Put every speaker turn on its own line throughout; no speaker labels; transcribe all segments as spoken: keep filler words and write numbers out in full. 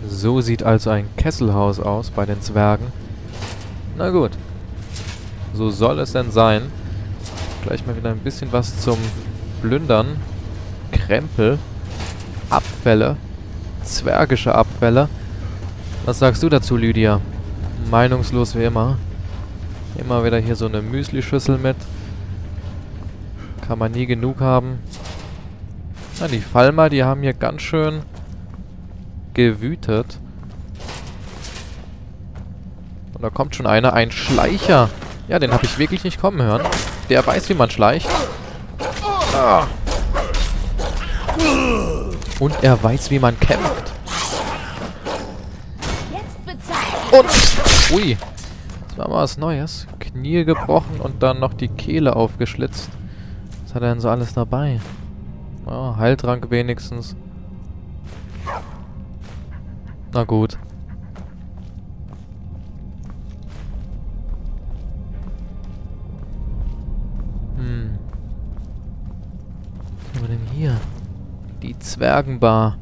So sieht also ein Kesselhaus aus bei den Zwergen. Na gut. So soll es denn sein. Gleich mal wieder ein bisschen was zum Plündern. Krempel. Abfälle. Zwergische Abfälle. Was sagst du dazu, Lydia? Meinungslos wie immer. Immer wieder hier so eine Müsli-Schüssel mit. Kann man nie genug haben. Na, die Falmer, die haben hier ganz schön gewütet. Und da kommt schon einer. Ein Schleicher. Ja, den habe ich wirklich nicht kommen hören. Der weiß, wie man schleicht. Ah. Und er weiß, wie man kämpft. Und... Ui. Das war mal was Neues. Knie gebrochen und dann noch die Kehle aufgeschlitzt. Was hat er denn so alles dabei? Oh, Heiltrank wenigstens. Na gut. Hm. Was haben wir denn hier? Die Zwergenbar.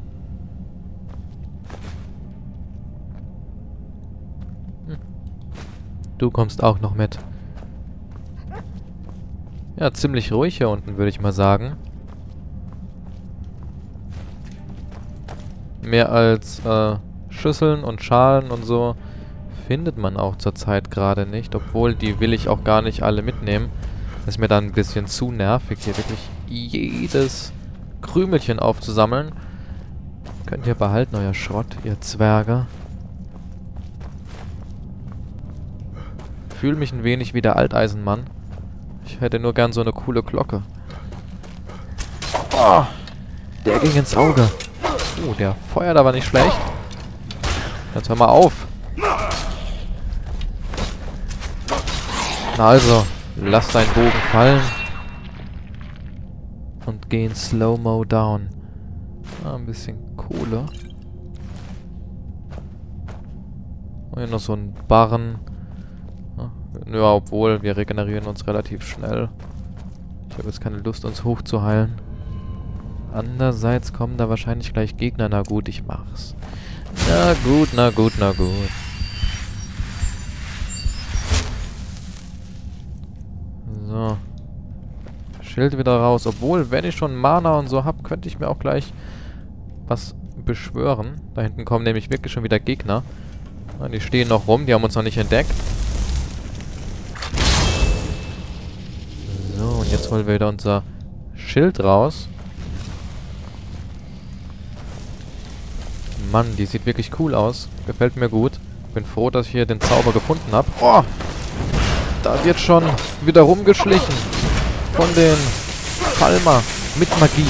Hm. Du kommst auch noch mit. Ja, ziemlich ruhig hier unten, würde ich mal sagen. Mehr als äh, Schüsseln und Schalen und so findet man auch zurzeit gerade nicht. Obwohl, die will ich auch gar nicht alle mitnehmen. Das ist mir dann ein bisschen zu nervig, hier wirklich jedes Krümelchen aufzusammeln. Könnt ihr behalten, euer Schrott, ihr Zwerge. Fühle mich ein wenig wie der Alteisenmann. Ich hätte nur gern so eine coole Glocke. Oh, der ging ins Auge. Oh, der feuert aber nicht schlecht. Jetzt hör mal auf. Na also, lass deinen Bogen fallen. Und geh in Slow-Mo down. Ah, ein bisschen Kohle. Und hier noch so ein Barren. Ja, obwohl, wir regenerieren uns relativ schnell. Ich habe jetzt keine Lust, uns hochzuheilen. Andererseits kommen da wahrscheinlich gleich Gegner. Na gut, ich mach's. Na gut, na gut, na gut. So. Schild wieder raus. Obwohl, wenn ich schon Mana und so hab, könnte ich mir auch gleich was beschwören. Da hinten kommen nämlich wirklich schon wieder Gegner. Ja, die stehen noch rum, die haben uns noch nicht entdeckt. So, und jetzt holen wir wieder unser Schild raus. Mann, die sieht wirklich cool aus. Gefällt mir gut. Bin froh, dass ich hier den Zauber gefunden habe. Oh! Da wird schon wieder rumgeschlichen. Von den Falmer. Mit Magie.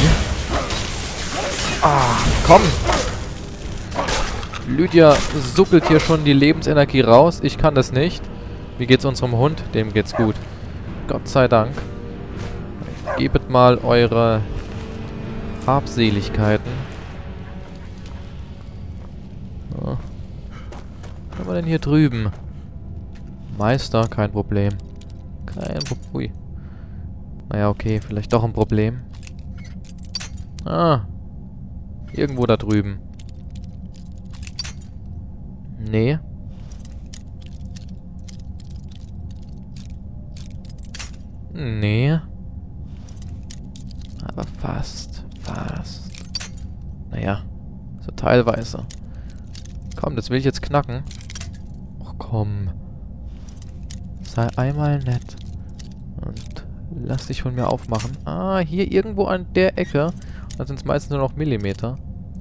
Ah, komm! Lydia suckelt hier schon die Lebensenergie raus. Ich kann das nicht. Wie geht's unserem Hund? Dem geht's gut. Gott sei Dank. Gebet mal eure Habseligkeiten. So. Was haben wir denn hier drüben? Meister, kein Problem. Kein Problem. Ui. Naja, okay, vielleicht doch ein Problem. Ah. Irgendwo da drüben. Nee. Nee. Aber fast. Fast. Naja. So teilweise. Komm, das will ich jetzt knacken. Ach komm. Sei einmal nett. Und lass dich von mir aufmachen. Ah, hier irgendwo an der Ecke. Da sind es meistens nur noch Millimeter.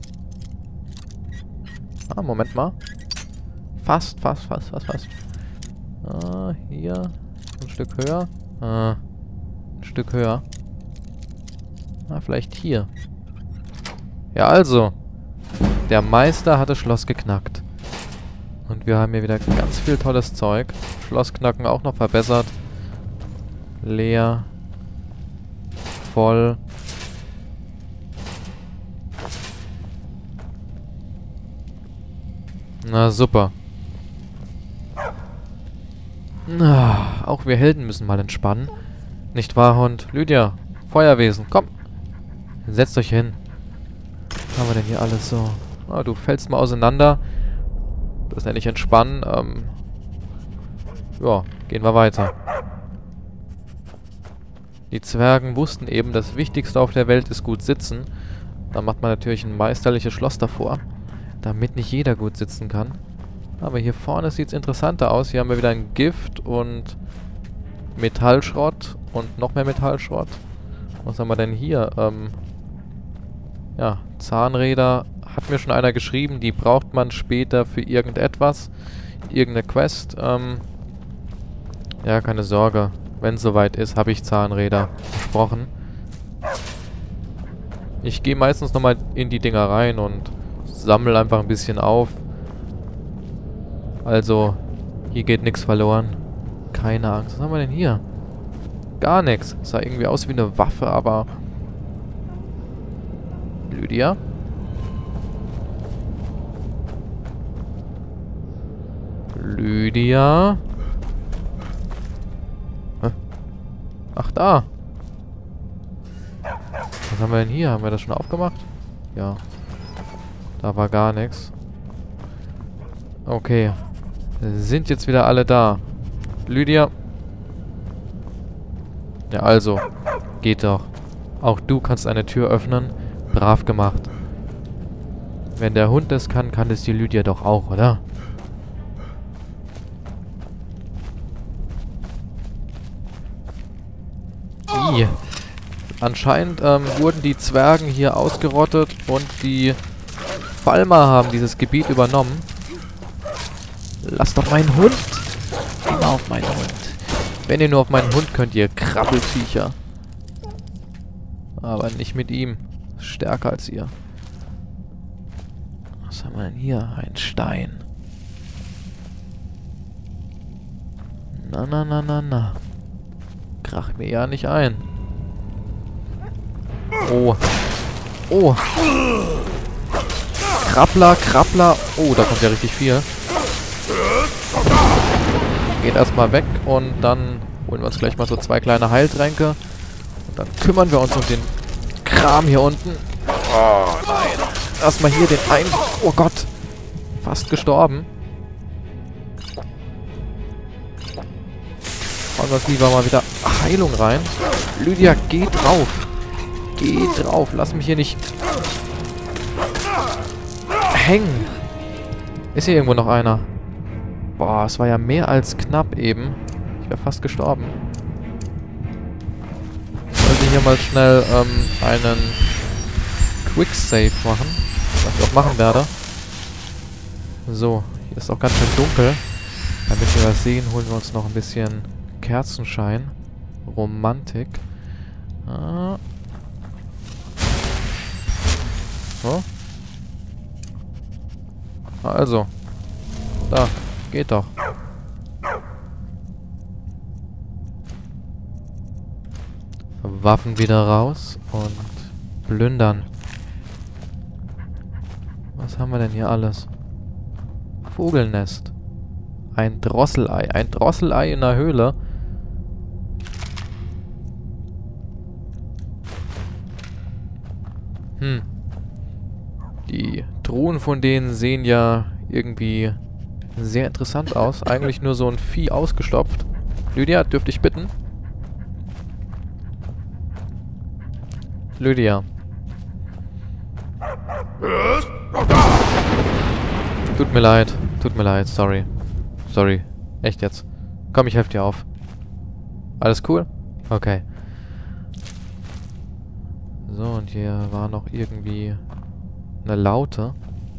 Ah, Moment mal. Fast, fast, fast, fast, fast. Ah, hier. Ein Stück höher. Ah, ein Stück höher. Ah, vielleicht hier. Ja, also. Der Meister hat das Schloss geknackt. Und wir haben hier wieder ganz viel tolles Zeug. Schlossknacken auch noch verbessert. Leer. Voll. Na super. Ah, auch wir Helden müssen mal entspannen. Nicht wahr, Hund? Lydia, Feuerwesen, komm. Setzt euch hin. Was haben wir denn hier alles so? Ah, du fällst mal auseinander. Das nenne ich entspannen. Ähm, ja, gehen wir weiter. Die Zwergen wussten eben, das Wichtigste auf der Welt ist gut sitzen. Da macht man natürlich ein meisterliches Schloss davor, damit nicht jeder gut sitzen kann. Aber hier vorne sieht es interessanter aus. Hier haben wir wieder ein Gift und Metallschrott und noch mehr Metallschrott. Was haben wir denn hier? Ähm, ja, Zahnräder. Hat mir schon einer geschrieben, die braucht man später für irgendetwas. Irgendeine Quest. Ähm, ja, keine Sorge. Wenn es soweit ist, habe ich Zahnräder. Versprochen. Ich gehe meistens nochmal in die Dinger rein und sammle einfach ein bisschen auf. Also, hier geht nichts verloren. Keine Angst. Was haben wir denn hier? Gar nichts. Sah irgendwie aus wie eine Waffe, aber... Lydia? Lydia? Hä? Ach, da. Was haben wir denn hier? Haben wir das schon aufgemacht? Ja. Da war gar nichts. Okay. Sind jetzt wieder alle da. Lydia. Ja, also. Geht doch. Auch du kannst eine Tür öffnen. Brav gemacht. Wenn der Hund das kann, kann es die Lydia doch auch, oder? I. Anscheinend ähm, wurden die Zwergen hier ausgerottet und die Falmer haben dieses Gebiet übernommen. Lass doch meinen Hund! Immer auf meinen Hund. Wenn ihr nur auf meinen Hund könnt, ihr Krabbelviecher. Aber nicht mit ihm. Stärker als ihr. Was haben wir denn hier? Ein Stein. Na, na, na, na, na. Krach mir ja nicht ein. Oh. Oh. Krabbler, Krabbler. Oh, da kommt ja richtig viel. Geht erstmal weg und dann holen wir uns gleich mal so zwei kleine Heiltränke. Und dann kümmern wir uns um den Kram hier unten. Oh nein. Erstmal hier den einen. Oh Gott. Fast gestorben. Hauen wir lieber mal wieder Heilung rein. Lydia, geh drauf. Geh drauf. Lass mich hier nicht hängen. Ist hier irgendwo noch einer? Boah, es war ja mehr als knapp eben. Ich wäre fast gestorben. Ich sollte hier mal schnell ähm, einen Quicksave machen. Was ich auch machen werde. So, hier ist auch ganz schön dunkel. Damit wir was sehen, holen wir uns noch ein bisschen Kerzenschein. Romantik. Ah. So. Also. Da. Geht doch. Waffen wieder raus und plündern. Was haben wir denn hier alles? Vogelnest. Ein Drosselei. Ein Drosselei in der Höhle. Hm. Die Truhen von denen sehen ja irgendwie sehr interessant aus. Eigentlich nur so ein Vieh ausgestopft. Lydia, dürfte ich bitten? Lydia. Tut mir leid. Tut mir leid. Sorry. Sorry. Echt jetzt. Komm, ich helfe dir auf. Alles cool? Okay. So, und hier war noch irgendwie eine Laute.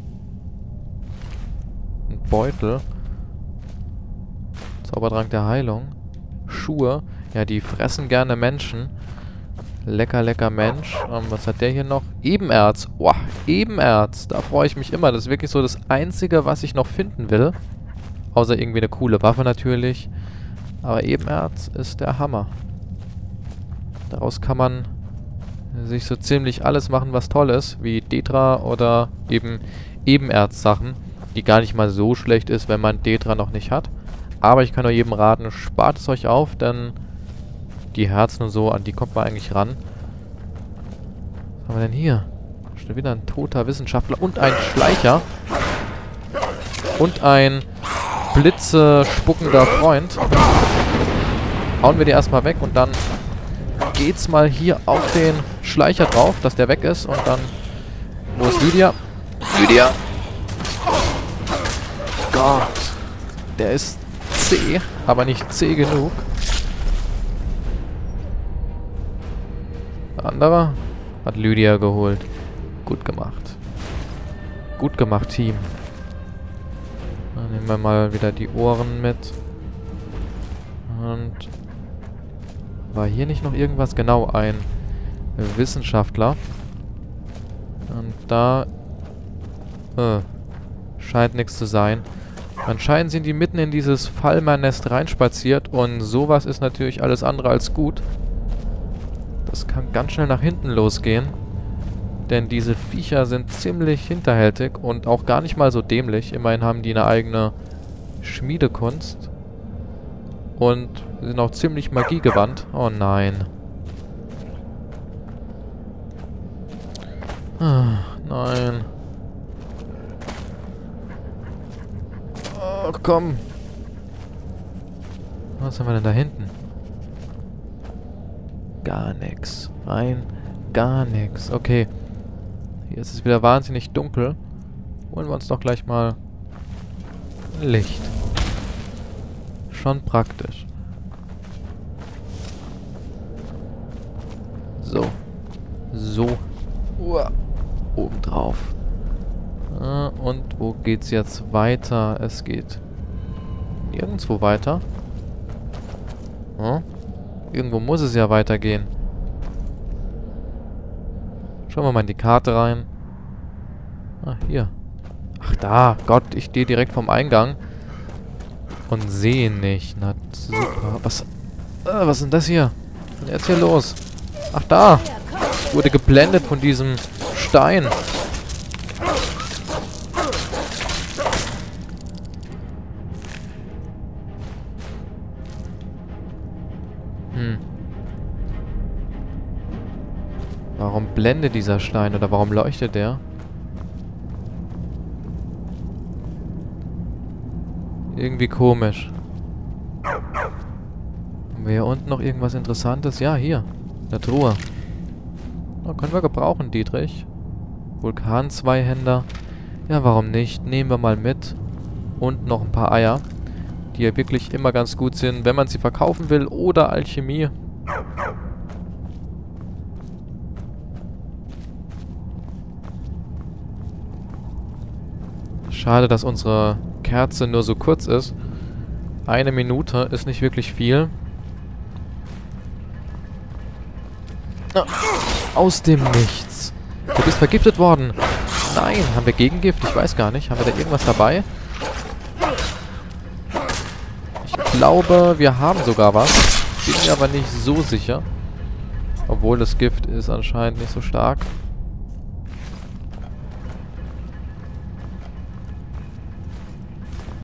Ein Beutel. Zaubertrank der Heilung. Schuhe. Ja, die fressen gerne Menschen. Lecker, lecker Mensch. Ähm, was hat der hier noch? Ebenerz. Boah, Ebenerz. Da freue ich mich immer. Das ist wirklich so das Einzige, was ich noch finden will. Außer irgendwie eine coole Waffe natürlich. Aber Ebenerz ist der Hammer. Daraus kann man sich so ziemlich alles machen, was toll ist. Wie Detra oder eben Ebenerz-Sachen. Die gar nicht mal so schlecht ist, wenn man Detra noch nicht hat. Aber ich kann nur jedem raten, spart es euch auf, denn die Herzen und so, an die kommt man eigentlich ran. Was haben wir denn hier? Schon wieder ein toter Wissenschaftler und ein Schleicher. Und ein Blitze spuckender Freund. Hauen wir die erstmal weg und dann geht's mal hier auf den Schleicher drauf, dass der weg ist und dann... Wo ist Lydia? Lydia! Gott! Der ist zäh, aber nicht zäh genug. Der andere hat Lydia geholt. Gut gemacht. Gut gemacht, Team. Dann nehmen wir mal wieder die Ohren mit. Und... War hier nicht noch irgendwas? Genau, ein Wissenschaftler. Und da... Äh, scheint nichts zu sein. Anscheinend sind die mitten in dieses Falmernest reinspaziert und sowas ist natürlich alles andere als gut. Das kann ganz schnell nach hinten losgehen. Denn diese Viecher sind ziemlich hinterhältig und auch gar nicht mal so dämlich. Immerhin haben die eine eigene Schmiedekunst. Und sind auch ziemlich magiegewandt. Oh nein. Ah, nein. Oh, komm. Was haben wir denn da hinten? Gar nichts. Rein gar nichts. Okay. Hier ist es wieder wahnsinnig dunkel. Holen wir uns doch gleich mal ein Licht. Schon praktisch. So. So. Uah. Oben drauf. Ah, und wo geht's jetzt weiter? Es geht nirgendwo weiter. Hm? Irgendwo muss es ja weitergehen. Schauen wir mal in die Karte rein. Ah, hier. Ach, da. Gott, ich stehe direkt vom Eingang. Und sehe nicht. Na, super. Was, äh, was ist denn das hier? Was ist denn jetzt hier los? Ach, da. Ich wurde geblendet von diesem Stein. Hm. Warum blendet dieser Stein? Oder warum leuchtet der? Irgendwie komisch. Haben wir hier unten noch irgendwas Interessantes? Ja, hier. Eine Truhe. Na, können wir gebrauchen, Dietrich. Vulkan-Zweihänder. Ja, warum nicht? Nehmen wir mal mit. Und noch ein paar Eier. Die ja wirklich immer ganz gut sind, wenn man sie verkaufen will. Oder Alchemie. Schade, dass unsere Kerze nur so kurz ist. Eine Minute ist nicht wirklich viel. Ah, aus dem Nichts. Du bist vergiftet worden. Nein, haben wir Gegengift? Ich weiß gar nicht. Haben wir da irgendwas dabei? Ich glaube, wir haben sogar was. Bin mir aber nicht so sicher. Obwohl das Gift ist anscheinend nicht so stark.